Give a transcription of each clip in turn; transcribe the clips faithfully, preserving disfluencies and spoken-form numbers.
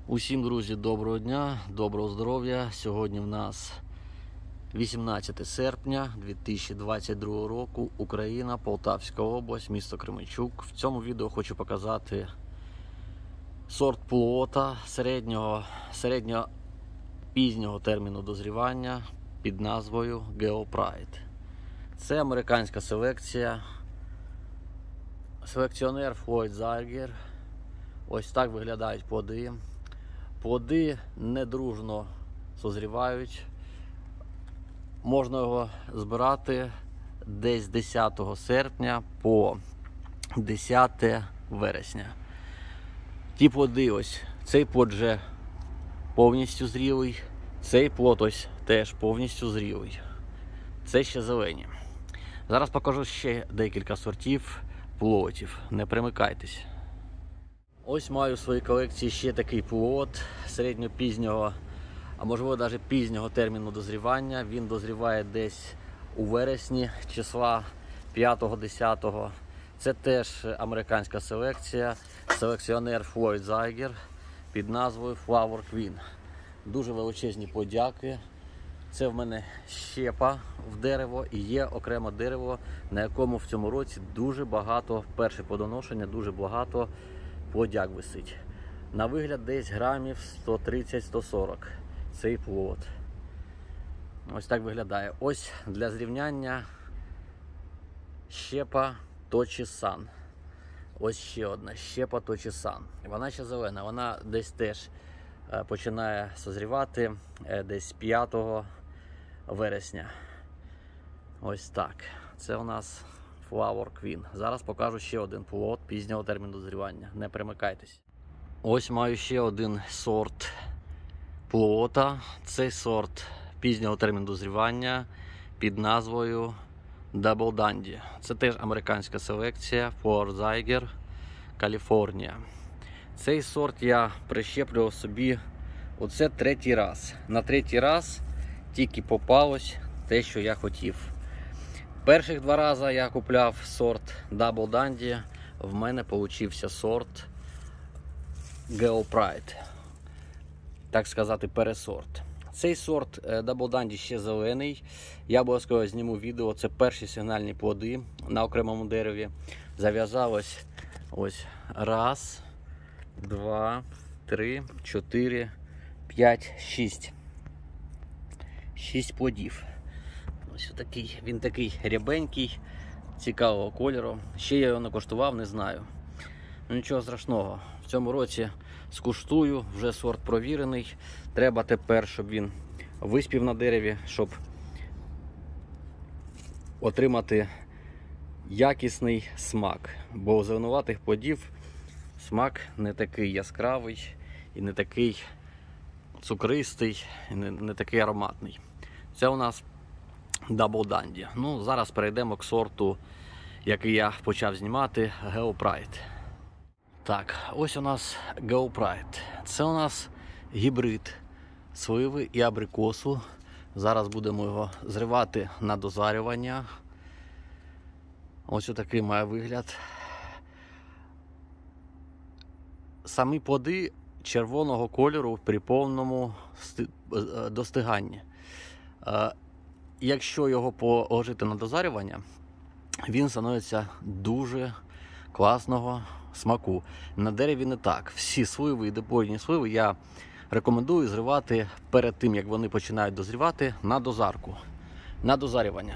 Усім, друзі, доброго дня, доброго здоров'я. Сьогодні в нас вісімнадцяте серпня дві тисячі двадцять другого року, Україна, Полтавська область, місто Кременчук. В цьому відео хочу показати сорт плота середнього, середньо пізнього терміну дозрівання під назвою Geopride. Це американська селекція. Селекціонер Флойд Зайгер. Ось так виглядають плоди. Плоди недружно созрівають. Можна його збирати десь з десятого серпня по десяте вересня. Ті плоди, ось, цей плод вже повністю зрілий, цей плод ось теж повністю зрілий. Це ще зелені. Зараз покажу ще декілька сортів плотів. Не примикайтесь. Ось маю в своїй колекції ще такий плод середньопізнього, а можливо навіть пізнього терміну дозрівання. Він дозріває десь у вересні, числа п'ятого-десятого. Це теж американська селекція, селекціонер Флойд Зайгер під назвою Flower Queen. Дуже величезні подяки. Це в мене щепа в дерево і є окреме дерево, на якому в цьому році дуже багато, перше плодоношення, дуже багато плодяк висить. На вигляд десь грамів сто тридцять - сто сорок цей плод. Ось так виглядає. Ось для зрівняння щепа Точі-сан. Ось ще одна щепа Точі-сан. Вона ще зелена, вона десь теж починає созрівати десь п'ятого вересня. Ось так. Це у нас Flower Queen. Зараз покажу ще один плод пізнього терміну дозрівання. Не примикайтесь. Ось маю ще один сорт плота. Цей сорт пізнього терміну дозрівання під назвою Double Dandy. Це теж американська селекція Floyd Zaiger, Каліфорнія. Цей сорт я прищеплював собі оце третій раз. На третій раз тільки попалось те, що я хотів. Перших два рази я купляв сорт Double Dandy, в мене получився сорт Geopride, так сказати, пересорт. Цей сорт Double Dandy ще зелений, я обов'язково зніму відео, це перші сигнальні плоди на окремому дереві. Зав'язалось ось раз, два, три, чотири, п'ять, шість. Шість плодів. Ось такий, він такий рябенький, цікавого кольору. Ще я його не коштував, не знаю. Ну, нічого страшного. В цьому році скуштую, вже сорт провірений. Треба тепер, щоб він виспів на дереві, щоб отримати якісний смак. Бо у зеленуватих плодів смак не такий яскравий і не такий цукристий, і не, не такий ароматний. Це у нас Double Dandy. Ну, зараз перейдемо к сорту, який я почав знімати, Geopride. Так, ось у нас Geopride. Це у нас гібрид сливи і абрикосу. Зараз будемо його зривати на дозарювання. Ось отакий має вигляд. Самі плоди червоного кольору при повному достиганні. Якщо його положити на дозарювання, він становиться дуже класного смаку. На дереві не так. Всі сливи і дипloїдні сливи я рекомендую зривати перед тим, як вони починають дозрівати, на дозарку, на дозарювання.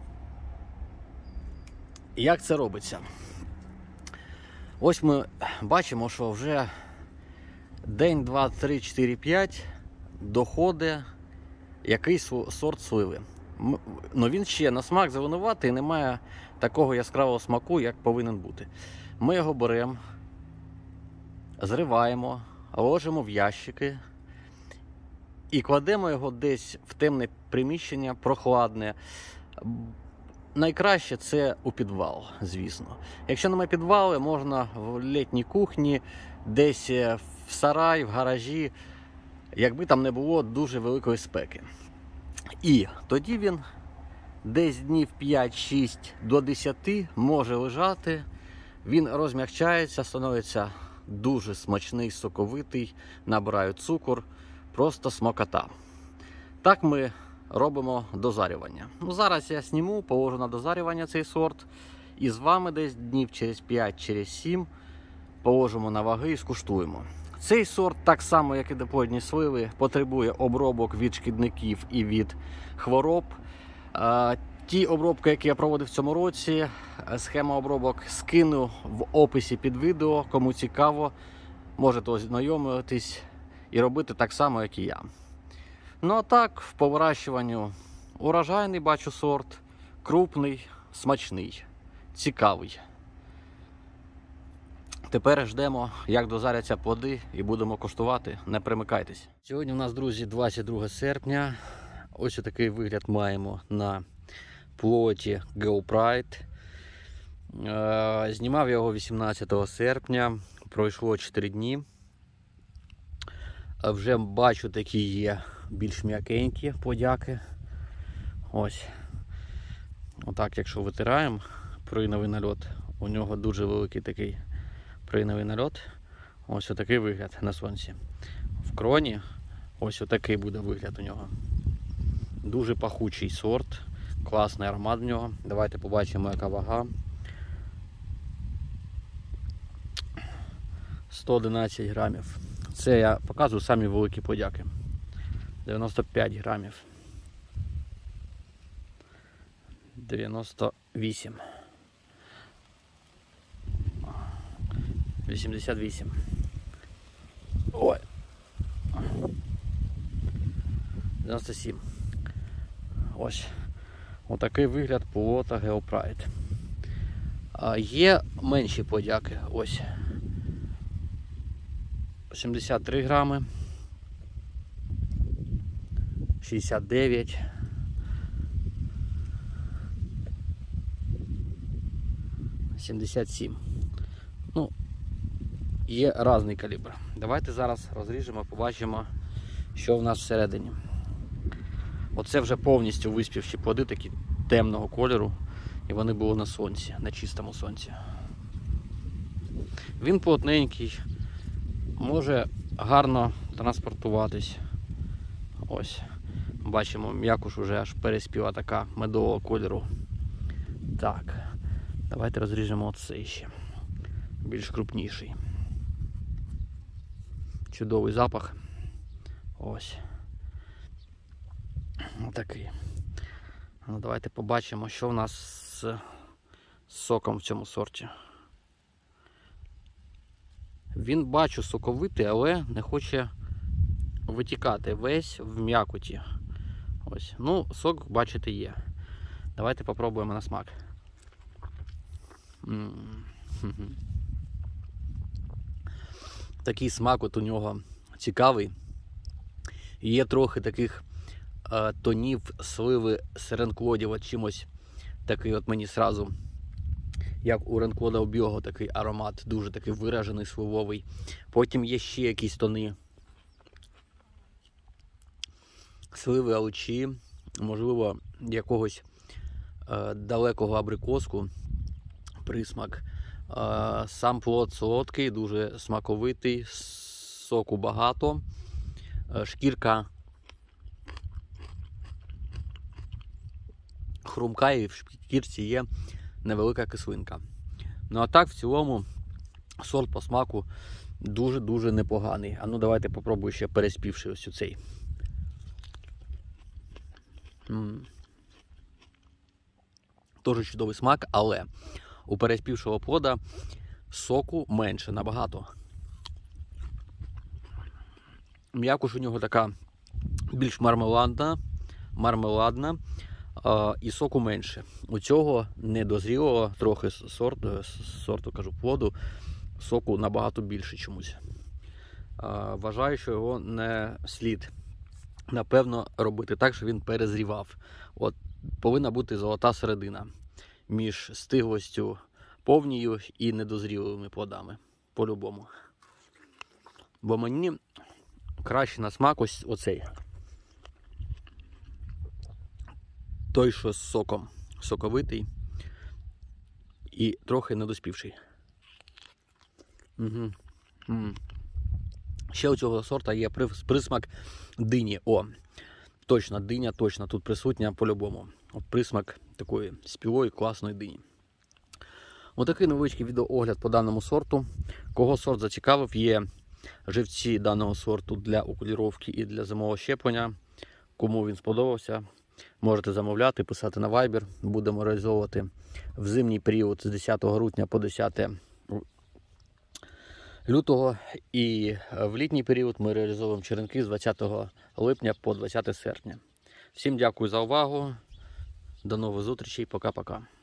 Як це робиться? Ось ми бачимо, що вже день, два, три, чотири, п'ять доходить якийсь сорт сливи. Но він ще на смак зеленуватий і не має такого яскравого смаку, як повинен бути. Ми його беремо, зриваємо, ложимо в ящики і кладемо його десь в темне приміщення, прохладне. Найкраще це у підвал, звісно. Якщо немає підвалу, можна в літній кухні, десь в сарай, в гаражі, якби там не було дуже великої спеки. І тоді він десь днів п'ять-шість до десяти може лежати, він розм'якчається, становиться дуже смачний, соковитий, набираю цукор, просто смакота. Так ми робимо дозарювання. Ну, зараз я зніму, положу на дозарювання цей сорт. І з вами десь днів через п'ять, через сім положимо на ваги і скуштуємо. Цей сорт, так само як і диплоїдні сливи, потребує обробок від шкідників і від хвороб. Ті обробки, які я проводив в цьому році, схема обробок скину в описі під відео. Кому цікаво, можете ознайомитись і робити так само, як і я. Ну а так, по вирощуванню урожайний бачу сорт, крупний, смачний, цікавий. Тепер ждемо, як дозаряться плоди, і будемо коштувати. Не примикайтесь. Сьогодні у нас, друзі, двадцять друге серпня. Ось такий вигляд маємо на плоті GoPride. Знімав його вісімнадцятого серпня. Пройшло чотири дні. Вже бачу, такі є більш м'якенькі подяки. Ось. Отак, якщо витираємо прийновий нальот, у нього дуже великий такий прийновий нальот. Ось отакий вигляд на сонці. В кроні ось отакий буде вигляд у нього. Дуже пахучий сорт, класний аромат в нього. Давайте побачимо, яка вага. сто одинадцять грамів. Це я показую самі великі подяки. дев'яносто п'ять грамів. дев'яносто вісім. вісімдесят вісім. Ой. дев'яносто сім. Ось. Отакий вигляд плота GoPride. А є менші подяки. Ось. сімдесят три грами. шістдесят дев'ять. сімдесят сім. Ну, є різний калібр. Давайте зараз розріжемо, побачимо, що в нас всередині. Оце вже повністю виспівші плоди, такі темного кольору, і вони були на сонці, на чистому сонці. Він плотненький, може гарно транспортуватись. Ось, бачимо, м'якуш уже аж переспіла така медового кольору. Так, давайте розріжемо оцей ще, більш крупніший. Чудовий запах. Ось. Отакий. Ну, давайте побачимо, що в нас з соком в цьому сорті. Він, бачу, соковитий, але не хоче витікати весь в м'якоті. Ось. Ну, сок, бачите, є. Давайте попробуємо на смак. М-м-м. Такий смак от у нього цікавий. Є трохи таких е, тонів сливи з ренклодів, от чимось такий от мені сразу, як у ренклода Обіого, такий аромат, дуже такий виражений, сливовий. Потім є ще якісь тони сливи алчі, можливо, якогось е, далекого абрикоску, присмак. Е, сам плод солодкий, дуже смаковитий, соку багато, е, шкірка хрумка, і в шкірці є невелика кислинка. Ну а так, в цілому, сорт по смаку дуже-дуже непоганий. А ну давайте попробую ще переспівши ось цей. Тоже чудовий смак, але у переспівшого плода соку менше набагато. М'якуш у нього така більш мармеладна, мармеладна, а, і соку менше. У цього недозрілого трохи сорту, сорту, кажу, плоду, соку набагато більше чомусь. А, вважаю, що його не слід, напевно, робити так, щоб він перезрівав. От, повинна бути золота середина між стиглостю повною і недозрілими плодами. По-любому. Бо мені краще на смак ось оцей. Той, що з соком. Соковитий і трохи недоспівший. Угу. М. Ще у цього сорта є прис- присмак дині. О, точно, диня точно тут присутня по-любому. От присмак такої спілої, класної дині. Отакий невеличкий відеоогляд по даному сорту. Кого сорт зацікавив, є живці даного сорту для окуліровки і для зимового щеплення. Кому він сподобався, можете замовляти, писати на Viber. Будемо реалізовувати в зимній період з десятого грудня по десяте лютого. І в літній період ми реалізовуємо черенки з двадцятого липня по двадцяте серпня. Всім дякую за увагу. До нових зустрічей. Пока-пока.